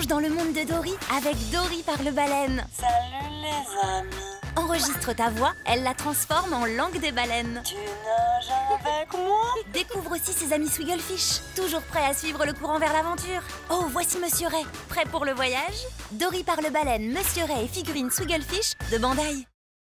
Plonge dans le monde de Dory avec Dory parle baleine. Salut les amis. Enregistre ta voix, elle la transforme en langue des baleines. Tu nages avec moi? Découvre aussi ses amis Swigglefish, toujours prêts à suivre le courant vers l'aventure. Oh, voici Monsieur Ray, prêt pour le voyage? Dory parle baleine, Monsieur Ray et figurine Swigglefish de Bandai.